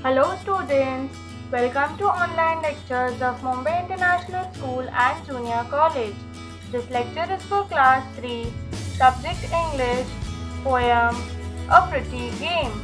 Hello students, welcome to online lectures of Mumbai International School and Junior College. This lecture is for class 3, subject English, poem, A Pretty Game.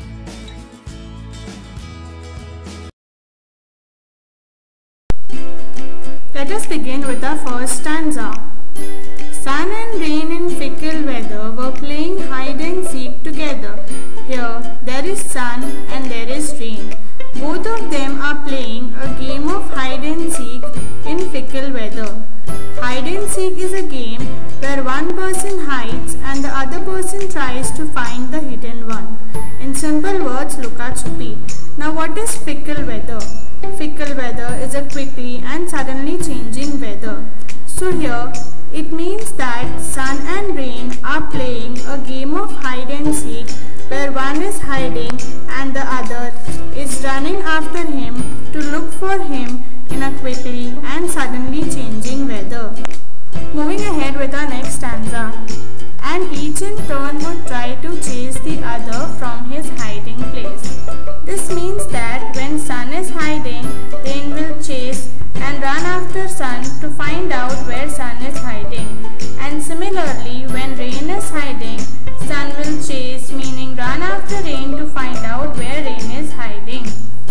Let us begin with the first stanza. Sun and rain in fickle weather were playing hide and seek together. Here there is sun and there is rain. Both of them are playing a game of hide and seek in fickle weather. Hide and seek is a game where one person hides and the other person tries to find the hidden one. In simple words, Luka-Chupi. Now what is fickle weather? Fickle weather is a quickly and suddenly changing weather. So here it means that sun and rain are playing a game of hide and seek where one is hiding and the other is running after him to look for him in a quickly and suddenly changing weather. Moving ahead with our next stanza. And each in turn would try to chase the other from his hiding place. This means that when sun is hiding, rain will chase and run after sun to find out where sun is hiding. And similarly, when rain is hiding, sun will chase, meaning run after rain to find out where rain is hiding.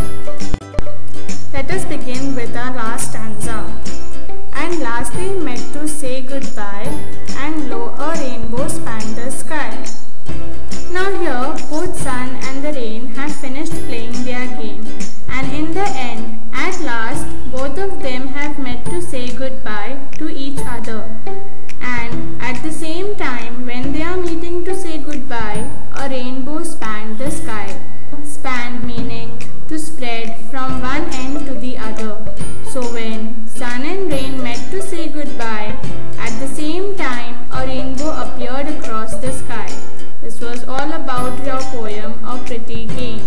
Let us begin with our last stanza. And last they met to say goodbye, and lo, a rainbow spanned the sky. Now here, both sun and the rain have finished playing their game, and in the end, at last, both of them have met to say goodbye to each other. And at the same time, when they are meeting to say goodbye, a rainbow spanned the sky. Spanned meaning to spread from one end to the other. So when sun and rain met to say goodbye, at the same time, a rainbow appeared across the sky. This was all about your poem, A Pretty Game.